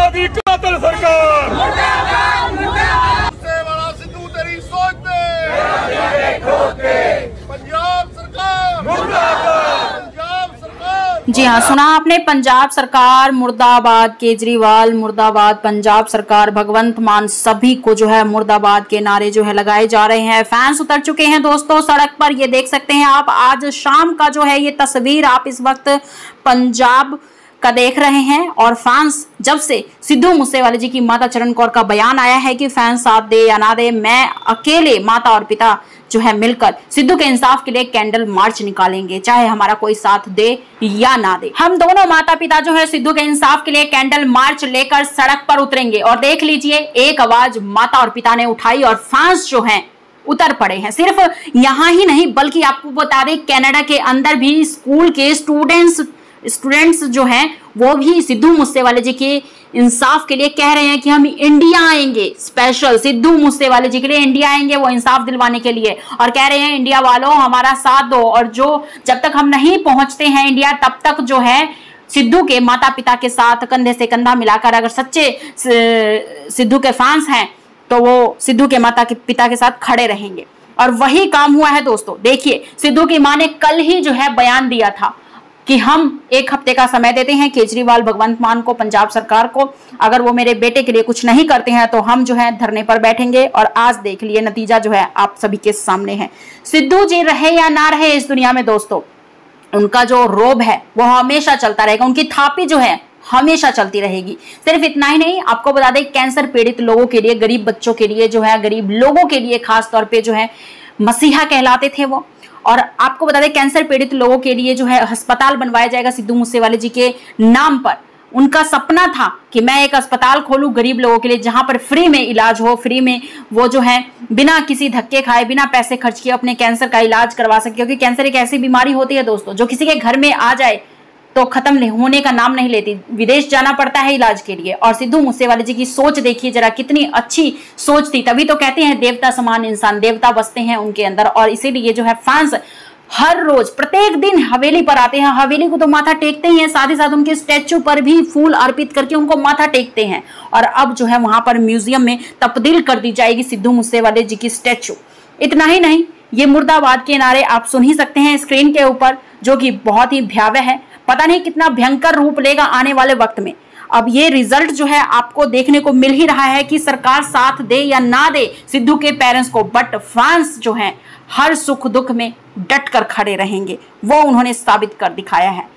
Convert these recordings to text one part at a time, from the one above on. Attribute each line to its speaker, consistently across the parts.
Speaker 1: दी कातिल सरकार।
Speaker 2: वाला सिद्धू तेरी सोच पे पंजाब सरकार मुर्दाबाद, पंजाब सरकार।
Speaker 3: जी हाँ, सुना आपने, पंजाब सरकार मुर्दाबाद, केजरीवाल मुर्दाबाद, पंजाब सरकार, भगवंत मान, सभी को जो है मुर्दाबाद के नारे जो है लगाए जा रहे हैं। फैंस उतर चुके हैं दोस्तों सड़क पर, ये देख सकते हैं आप। आज शाम का जो है ये तस्वीर आप इस वक्त पंजाब का देख रहे हैं। और फैंस, जब से सिद्धू मूसेवाले जी की माता चरण कौर का बयान आया है कि फैंस साथ दे या ना दे, मैं अकेले माता और पिता जो है मिलकर सिद्धू के इंसाफ के लिए कैंडल मार्च निकालेंगे, चाहे हमारा कोई साथ दे या ना दे। हम दोनों माता पिता जो है सिद्धू के इंसाफ के लिए कैंडल मार्च लेकर सड़क पर उतरेंगे। और देख लीजिए, एक आवाज माता और पिता ने उठाई और फैंस जो हैं उतर पड़े हैं। सिर्फ यहां ही नहीं, बल्कि आपको बता दें कनाडा के अंदर भी स्कूल के स्टूडेंट्स जो हैं वो भी सिद्धू मूसेवाले जी के इंसाफ के लिए कह रहे हैं कि हम इंडिया आएंगे, स्पेशल सिद्धू मूसेवाले जी के लिए इंडिया आएंगे, वो इंसाफ दिलवाने के लिए। और कह रहे हैं इंडिया वालों हमारा साथ दो, और जब तक हम नहीं पहुंचते हैं इंडिया तब तक जो है सिद्धू के माता पिता के साथ कंधे से कंधा मिलाकर, अगर सच्चे सिद्धू के फैंस हैं तो वो सिद्धू के माता के पिता के साथ खड़े रहेंगे। और वही काम हुआ है दोस्तों। देखिए, सिद्धू की मां ने कल ही जो है बयान दिया था कि हम 1 हफ्ते का समय देते हैं केजरीवाल, भगवंत मान को, पंजाब सरकार को, अगर वो मेरे बेटे के लिए कुछ नहीं करते हैं तो हम जो है धरने पर बैठेंगे। और आज देख लिए, नतीजा जो है आप सभी के सामने है। सिद्धू जी रहे या ना रहे इस दुनिया में दोस्तों, उनका जो रोब है वो हमेशा चलता रहेगा, उनकी थापी जो है हमेशा चलती रहेगी। सिर्फ इतना ही नहीं, आपको बता दें कैंसर पीड़ित लोगों के लिए, गरीब बच्चों के लिए जो है, गरीब लोगों के लिए खास तौर पे जो है मसीहा कहलाते थे वो। और आपको बता दें कैंसर पीड़ित लोगों के लिए जो है अस्पताल बनवाया जाएगा सिद्धू मूसेवाले जी के नाम पर। उनका सपना था कि मैं एक अस्पताल खोलूं गरीब लोगों के लिए, जहां पर फ्री में इलाज हो, फ्री में वो जो है बिना किसी धक्के खाए, बिना पैसे खर्च किए अपने कैंसर का इलाज करवा सके। क्योंकि कैंसर एक ऐसी बीमारी होती है दोस्तों जो किसी के घर में आ जाए तो खत्म होने का नाम नहीं लेती, विदेश जाना पड़ता है इलाज के लिए। और सिद्धू मूसेवाले जी की सोच देखिए जरा, कितनी अच्छी सोच थी। तभी तो कहते हैं देवता समान इंसान, देवता बसते हैं उनके अंदर। और इसीलिए जो है फैंस हर रोज प्रत्येक दिन हवेली पर आते हैं, हवेली को तो माथा टेकते ही हैं, साथ ही साथ उनके स्टैचू पर भी फूल अर्पित करके उनको माथा टेकते हैं। और अब जो है वहां पर म्यूजियम में तब्दील कर दी जाएगी सिद्धू मूसेवाले जी की स्टैचू। इतना ही नहीं, ये मुर्दाबाद के नारे आप सुन ही सकते हैं स्क्रीन के ऊपर, जो कि बहुत ही भयावह है। पता नहीं कितना भयंकर रूप लेगा आने वाले वक्त में। अब ये रिजल्ट जो है आपको देखने को मिल ही रहा है कि सरकार साथ दे या ना दे सिद्धू के पेरेंट्स को, बट फैंस जो हैं हर सुख दुख में डट कर खड़े रहेंगे, वो उन्होंने साबित कर दिखाया है।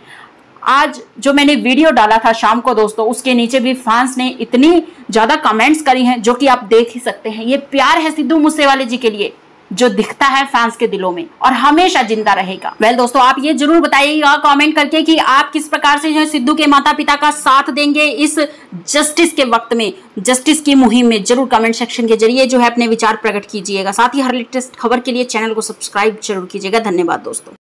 Speaker 3: आज जो मैंने वीडियो डाला था शाम को दोस्तों, उसके नीचे भी फैंस ने इतनी ज्यादा कमेंट्स करी हैं जो कि आप देख ही सकते हैं। ये प्यार है सिद्धू मूसेवाले जी के लिए जो दिखता है फैंस के दिलों में और हमेशा जिंदा रहेगा। वेल दोस्तों, आप ये जरूर बताइएगा कमेंट करके कि आप किस प्रकार से जो है सिद्धू के माता पिता का साथ देंगे इस जस्टिस के वक्त में, जस्टिस की मुहिम में। जरूर कमेंट सेक्शन के जरिए जो है अपने विचार प्रकट कीजिएगा। साथ ही हर लेटेस्ट खबर के लिए चैनल को सब्सक्राइब जरूर कीजिएगा। धन्यवाद दोस्तों।